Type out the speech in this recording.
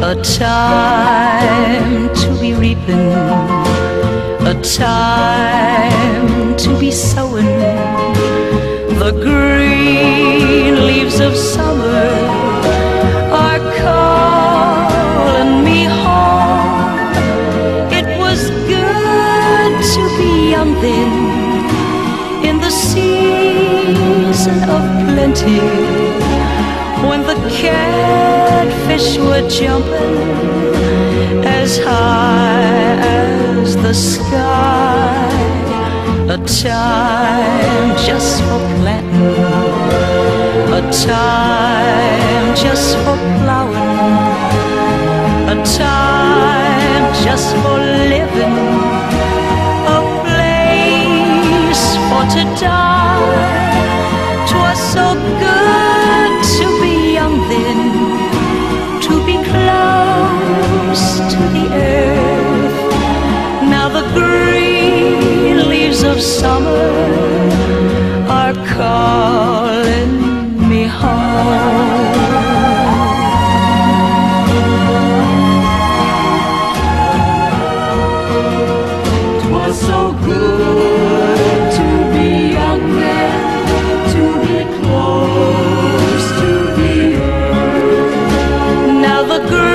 A time to be reaping, a time to be sowing. The green leaves of summer are calling me home. It was good to be young then, in the season of plenty, when the catfish were jumping as high as the sky. A time just for planting, a time just for plowing, a time just for living, a place for to die. 'Twas so good to be young then, to be close to the earth. Now the green leaves of summer are calling me home. 'Twas so good to be young then, to be close to the earth. Now the